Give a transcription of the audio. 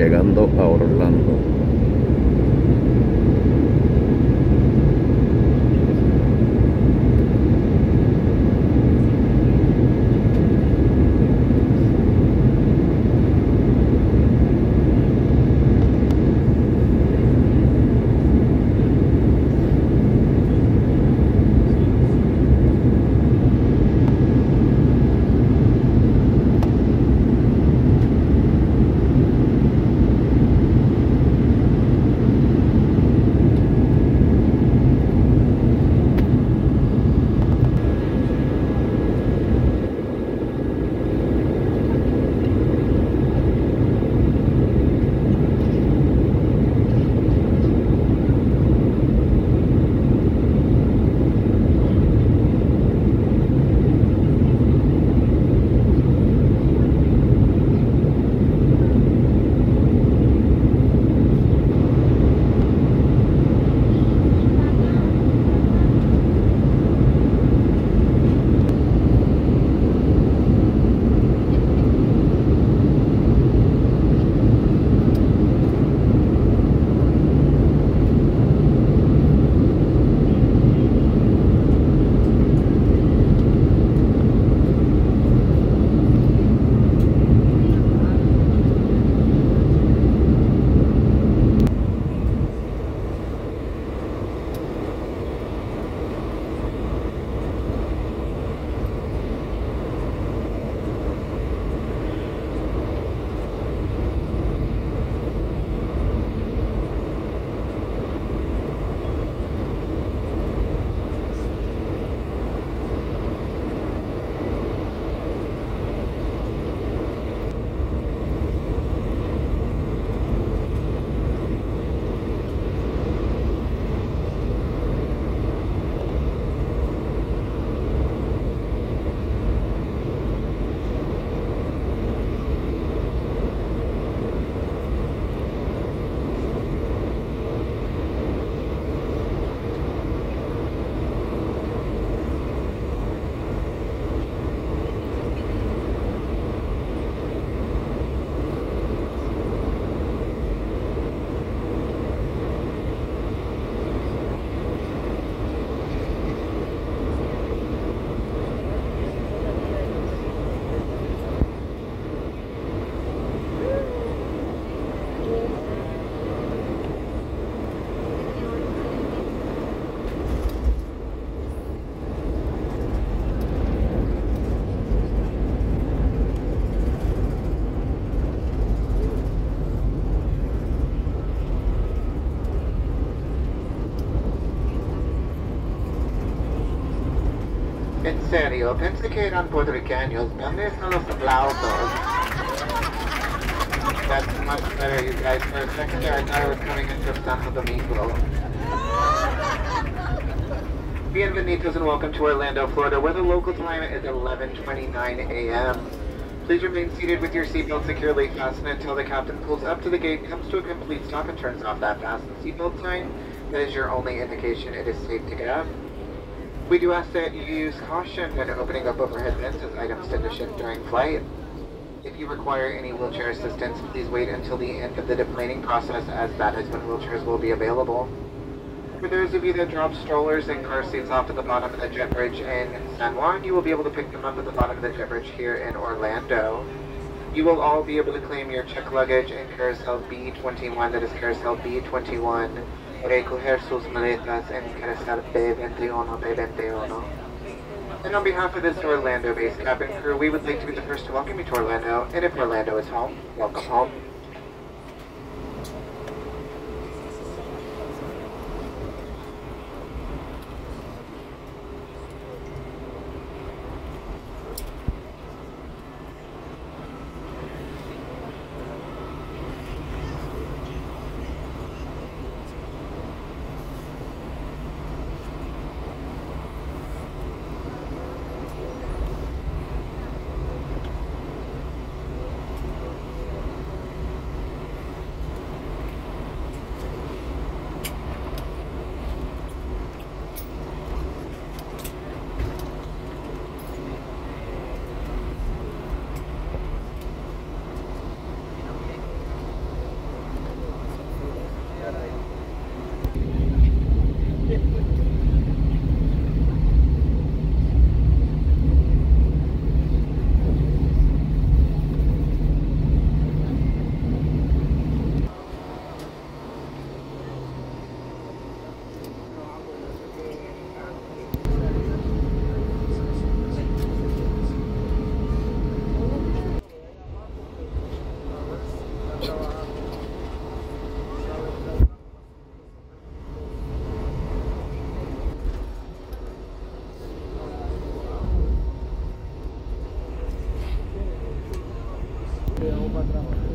llegando a Orlando. En serio, pensé que eran puertorriqueños. ¿Dónde están los aplausos? That's much better, you guys. For a second there, I thought I was coming into Santo Domingo. Bienvenidos and welcome to Orlando, Florida, where the local time is 11:29 a.m. Please remain seated with your seatbelt securely fastened until the captain pulls up to the gate, comes to a complete stop, and turns off that fasten seatbelt sign. That is your only indication it is safe to get out. We do ask that you use caution when opening up overhead bins as items tend to shift during flight. If you require any wheelchair assistance, please wait until the end of the deplaning process, as that is when wheelchairs will be available. For those of you that drop strollers and car seats off at the bottom of the jet bridge in San Juan, you will be able to pick them up at the bottom of the jet bridge here in Orlando. You will all be able to claim your checked luggage in Carousel B21, that is Carousel B21. Recoger sus maletas en Carousel B21, B21. And on behalf of this Orlando-based cabin crew, we would like to be the first to welcome you to Orlando, and if Orlando is home, welcome home. Vamos para atrás.